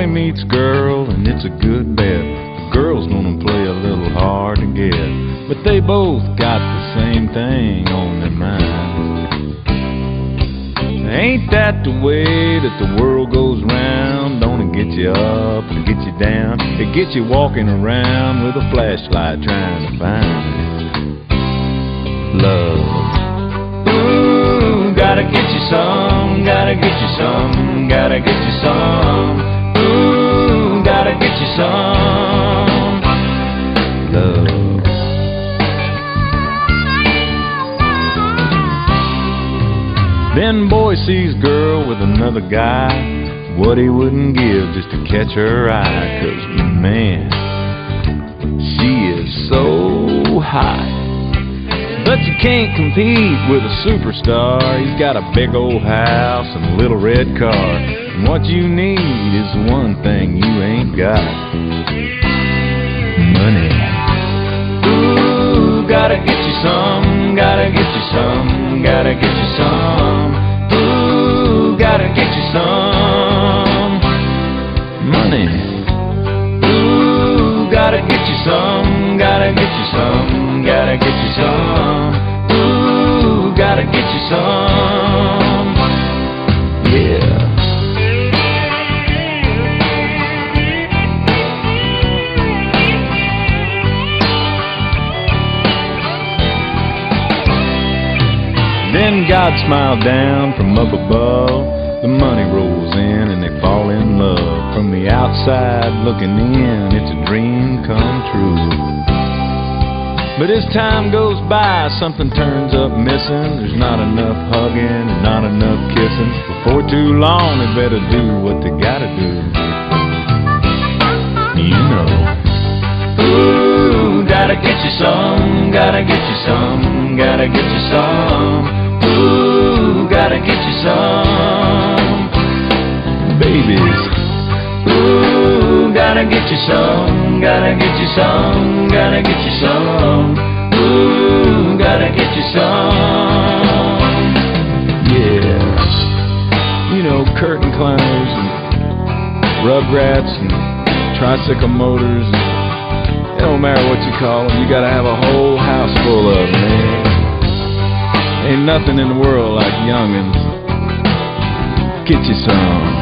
boy meets girl, and it's a good bet. The girl's gonna play a little hard to get, but they both got the same thing on their mind. Ain't that the way that the world goes round? Don't it get you up and get you down? It gets you walking around with a flashlight trying to find love. Ooh, gotta get you some, gotta get you some, gotta get you some. Ooh, gotta get you some love. Then boy sees girl with another guy, what he wouldn't give just to catch her eye. 'Cause man, she is so hot. But you can't compete with a superstar. He's got a big old house and a little red car, and what you need is one thing you ain't got: money. Ooh, gotta get you some, gotta get you some, gotta get you some. Ooh, gotta get you some money. Ooh, gotta get you some, gotta get you some, gotta get you some. Ooh, gotta get you some. Yeah. Then God smiled down from up above. The money rolls in and they fall in love. From the outside looking in, it's a dream come true. But as time goes by, something turns up missing. There's not enough hugging and not enough kissing. Before too long, they better do what they gotta do. You know. Ooh, gotta get you some, gotta get you some, gotta get you some. Ooh, gotta get you some babies. Ooh, gotta get you some, gotta get you some, gotta get you some. Ooh, gotta get you some. Yeah. You know, curtain climbers and rugrats and tricycle motors. It don't matter what you call them, you gotta have a whole house full of them, man. Ain't nothing in the world like youngins. Get you some.